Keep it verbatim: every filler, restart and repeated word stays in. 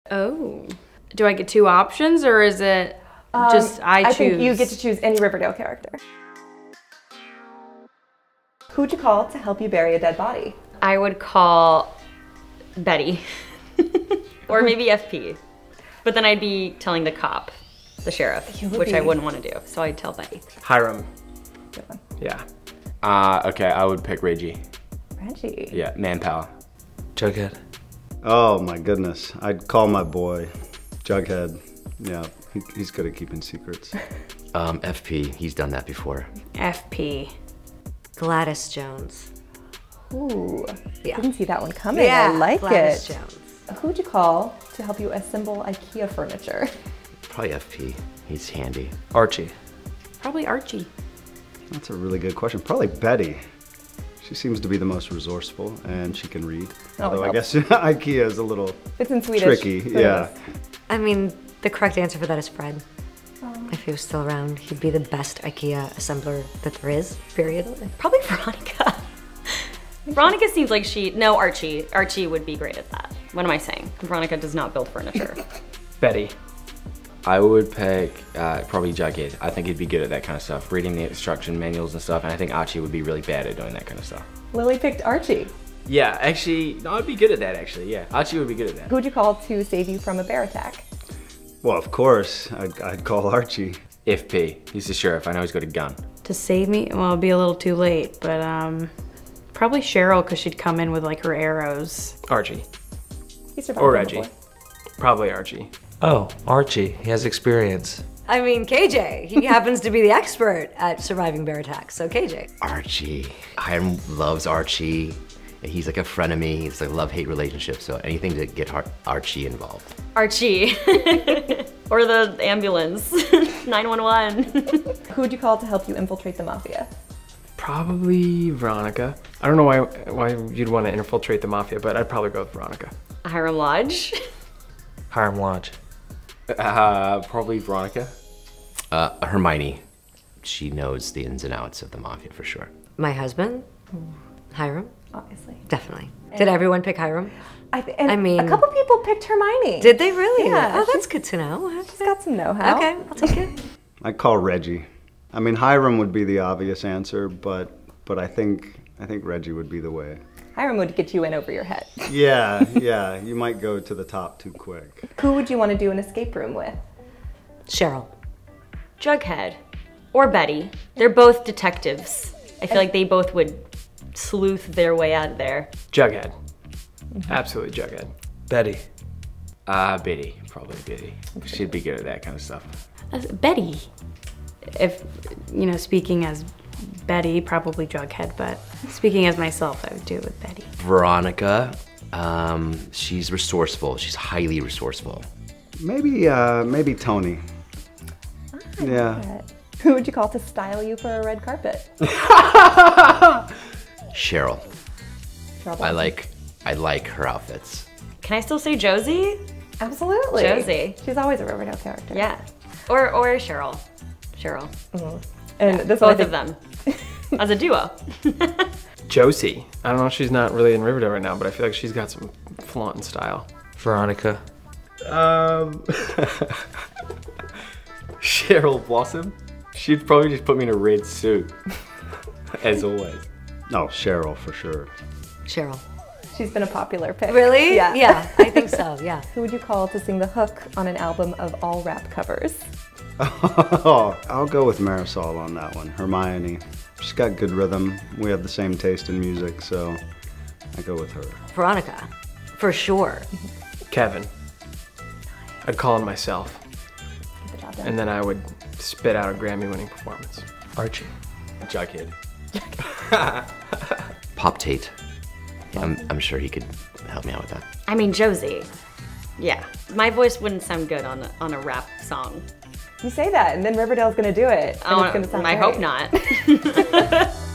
Oh. Do I get two options or is it um, just I choose? I think you get to choose any Riverdale character. Who'd you call to help you bury a dead body? I would call Betty. Or maybe F P. But then I'd be telling the cop, the sheriff, which be. I wouldn't want to do. So I'd tell Betty. Hiram. Good one. Yeah. Uh, okay, I would pick Reggie. Reggie. Yeah, manpower. Jughead. Oh my goodness. I'd call my boy, Jughead. Yeah, he, he's good at keeping secrets. Um, F P, he's done that before. F P. Gladys Jones. Ooh, Yeah. didn't see that one coming. Yeah, I like Gladys it. Jones. Who'd you call to help you assemble Ikea furniture? Probably F P, he's handy. Archie. Probably Archie. That's a really good question. Probably Betty. She seems to be the most resourceful and she can read. Oh, Although I helps. guess Ikea is a little It's in Swedish. tricky. so it Yeah. is. I mean, the correct answer for that is Fred. Oh. If he was still around, he'd be the best IKEA assembler that there is, period. Probably Veronica. Veronica seems like she, no, Archie. Archie would be great at that. What am I saying? Veronica does not build furniture. Betty. I would pick uh, probably Jughead. I think he'd be good at that kind of stuff, reading the instruction manuals and stuff, and I think Archie would be really bad at doing that kind of stuff. Lily picked Archie. Yeah, actually, no, I'd be good at that actually, yeah. Archie would be good at that. Who'd you call to save you from a bear attack? Well, of course, I'd, I'd call Archie. F P, he's the sheriff, I know he's got a gun. To save me? Well, it'd be a little too late, but um, probably Cheryl, because she'd come in with like her arrows. Archie. He survived Or them Reggie. before. Probably Archie. Oh, Archie. He has experience. I mean, K J, he happens to be the expert at surviving bear attacks, so K J. Archie. Hiram loves Archie. He's like a frenemy. It's like a love-hate relationship, so anything to get Ar Archie involved. Archie. Or the ambulance. nine one one. Who'd you call to help you infiltrate the mafia? Probably Veronica. I don't know why why you'd want to infiltrate the mafia, but I'd probably go with Veronica. Hiram Lodge. Hiram Lodge. Uh, probably Veronica. Uh, Hermione. She knows the ins and outs of the mafia for sure. My husband, Hiram, Obviously. definitely. Did everyone pick Hiram? I, th and I mean- a couple people picked Hermione. Did they really? Yeah, Oh, that's she's- good to know. She's got some know-how. Okay, I'll take it. I'd call Reggie. I mean, Hiram would be the obvious answer, but but I think I think Reggie would be the way. Hiram would get you in over your head. Yeah, yeah, you might go to the top too quick. Who would you want to do an escape room with? Cheryl. Jughead. Or Betty. They're both detectives. I feel like they both would sleuth their way out of there. Jughead. Absolutely Jughead. Betty. Uh, Betty, probably Betty. She'd be good at that kind of stuff. Uh, Betty. If, you know, speaking as Betty, probably Jughead, but speaking as myself, I would do it with Betty. Veronica. Um, she's resourceful. She's highly resourceful. Maybe uh, maybe Tony. Yeah. Who would you call to style you for a red carpet? Cheryl. Trouble. I like I like her outfits. Can I still say Josie? Absolutely. Josie. She's always a Riverdale character. Yeah. Or or Cheryl. Cheryl. Mm-hmm. And Yeah, this one I both of think- them. As a duo. Josie. I don't know if she's not really in Riverdale right now, but I feel like she's got some flaunting style. Veronica. Um, Cheryl Blossom. She'd probably just put me in a red suit, as always. No, Cheryl for sure. Cheryl. She's been a popular pick. Really? Yeah. Yeah, I think so, yeah. Who would you call to sing the hook on an album of all rap covers? Oh, I'll go with Marisol on that one. Hermione. She's got good rhythm. We have the same taste in music, so I go with her. Veronica, for sure. Kevin. I'd call him myself. Get the job done. And then I would spit out a Grammy-winning performance. Archie. Jughead. Pop Tate. I'm, I'm sure he could help me out with that. I mean, Josie. Yeah. My voice wouldn't sound good on a, on a rap song. You say that, and then Riverdale's gonna do it. And Oh, it's gonna sound I great. hope not.